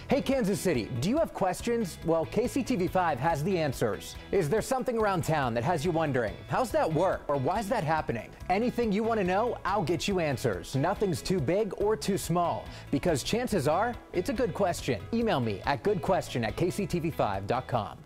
Hey Kansas City, do you have questions? Well, KCTV5 has the answers. Is there something around town that has you wondering, how's that work or why's that happening? Anything you want to know, I'll get you answers. Nothing's too big or too small, because chances are it's a good question. Email me at goodquestion@kctv5.com.